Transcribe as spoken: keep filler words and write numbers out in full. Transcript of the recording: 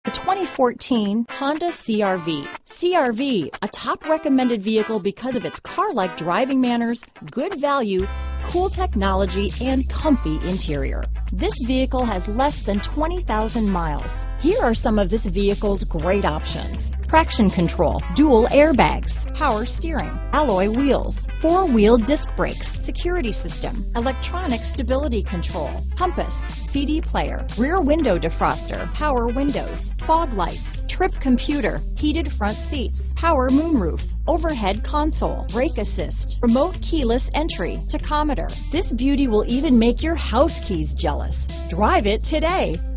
The twenty fourteen Honda C R V. C R V, a top recommended vehicle because of its car-like driving manners, good value, cool technology, and comfy interior. This vehicle has less than twenty thousand miles. Here are some of this vehicle's great options: traction control, dual airbags, power steering, alloy wheels, four-wheel disc brakes, security system, electronic stability control, compass, C D player, rear window defroster, power windows, fog lights, trip computer, heated front seats, power moonroof, overhead console, brake assist, remote keyless entry, tachometer. This beauty will even make your house keys jealous. Drive it today.